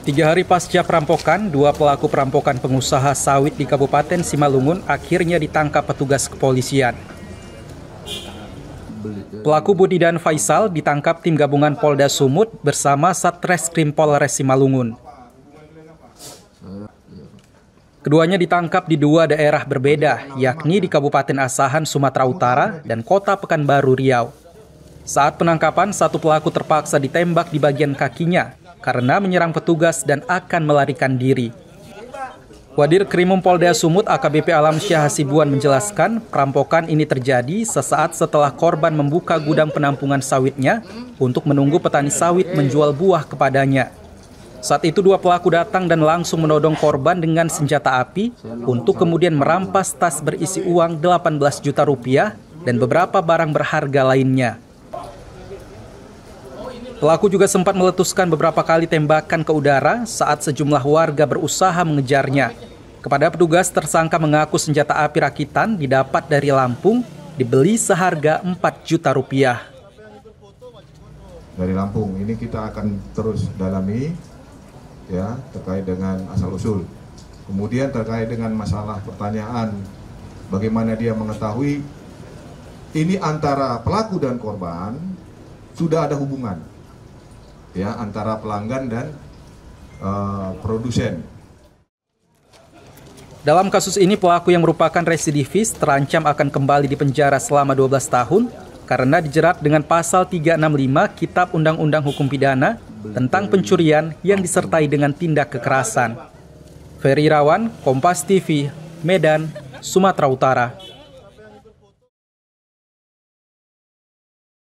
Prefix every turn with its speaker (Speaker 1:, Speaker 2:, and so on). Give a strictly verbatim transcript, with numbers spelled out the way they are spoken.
Speaker 1: Tiga hari pasca perampokan, dua pelaku perampokan pengusaha sawit di Kabupaten Simalungun akhirnya ditangkap petugas kepolisian. Pelaku Budi dan Faisal ditangkap tim gabungan Polda Sumut bersama Satreskrim Polres Simalungun. Keduanya ditangkap di dua daerah berbeda, yakni di Kabupaten Asahan, Sumatera Utara, dan Kota Pekanbaru, Riau. Saat penangkapan, satu pelaku terpaksa ditembak di bagian kakinya karena menyerang petugas dan akan melarikan diri. Wadir Krimum Polda Sumut A K B P Alamsyah Hasibuan menjelaskan perampokan ini terjadi sesaat setelah korban membuka gudang penampungan sawitnya untuk menunggu petani sawit menjual buah kepadanya. Saat itu dua pelaku datang dan langsung menodong korban dengan senjata api untuk kemudian merampas tas berisi uang delapan belas juta rupiah dan beberapa barang berharga lainnya. Pelaku juga sempat meletuskan beberapa kali tembakan ke udara saat sejumlah warga berusaha mengejarnya. Kepada petugas, tersangka mengaku senjata api rakitan didapat dari Lampung, dibeli seharga empat juta rupiah.
Speaker 2: Dari Lampung, ini kita akan terus dalami ya terkait dengan asal-usul. Kemudian terkait dengan masalah pertanyaan bagaimana dia mengetahui ini antara pelaku dan korban sudah ada hubungan. Ya, antara pelanggan dan uh, produsen.
Speaker 1: Dalam kasus ini, pelaku yang merupakan residivis terancam akan kembali di penjara selama dua belas tahun karena dijerat dengan pasal tiga enam lima Kitab Undang-Undang Hukum Pidana tentang pencurian yang disertai dengan tindak kekerasan. Ferry Irawan, Kompas T V, Medan, Sumatera Utara.